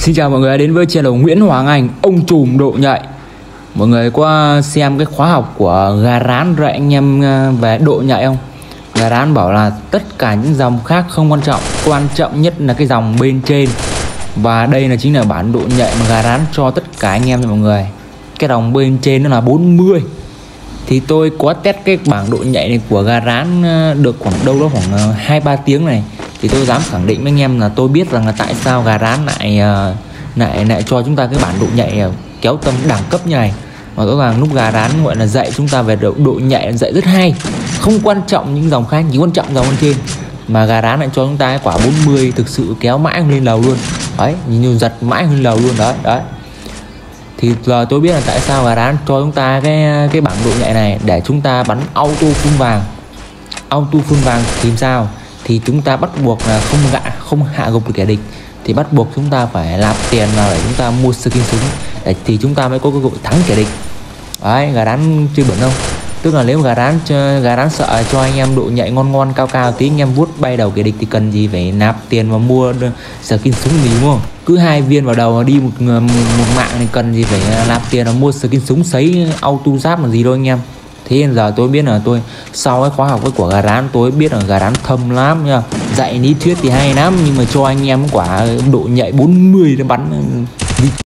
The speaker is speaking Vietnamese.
Xin chào mọi người đã đến với channel Nguyễn Hoàng Anh, ông trùm độ nhạy. Mọi người có xem cái khóa học của Gà Rán dạy anh em về độ nhạy không? Gà Rán bảo là tất cả những dòng khác không quan trọng nhất là cái dòng bên trên. Và đây là chính là bản độ nhạy mà Gà Rán cho tất cả anh em nha mọi người. Cái dòng bên trên nó là 40. Thì tôi có test cái bảng độ nhạy này của Gà Rán được khoảng đâu đó khoảng 2-3 tiếng này. Thì tôi dám khẳng định với anh em là tôi biết rằng là tại sao Gà Rán lại cho chúng ta cái bản độ nhạy kéo tâm đẳng cấp như này. Và rõ ràng lúc Gà Rán gọi là dạy chúng ta về độ nhạy dạy rất hay. Không quan trọng những dòng khác, chỉ quan trọng dòng bên trên. Mà Gà Rán lại cho chúng ta cái quả 40 thực sự kéo mãi lên lầu luôn. Đấy, nhìn như giật mãi lên lầu luôn đấy. Thì giờ tôi biết là tại sao Gà Rán cho chúng ta cái bảng độ nhạy này để chúng ta bắn auto full vàng. Auto full vàng thì sao? Thì chúng ta bắt buộc là không hạ gục được kẻ địch, thì bắt buộc chúng ta phải nạp tiền vào để chúng ta mua skin súng để thì chúng ta mới có cơ hội thắng kẻ địch. Đấy, Gà Rán chưa bẩn không? Tức là nếu mà Gà Rán sợ cho anh em độ nhạy ngon cao tí, anh em vuốt bay đầu kẻ địch thì cần gì phải nạp tiền và mua skin súng gì, đúng không? Cứ 2 viên vào đầu đi một mạng thì cần gì phải nạp tiền và mua skin súng sấy auto giáp mà gì đâu anh em. Thế nên giờ tôi biết là sau cái khóa học của Gà Rán tôi biết là Gà Rán thâm lắm nha. Dạy lý thuyết thì hay lắm nhưng mà cho anh em quả độ nhạy 40 nó bắn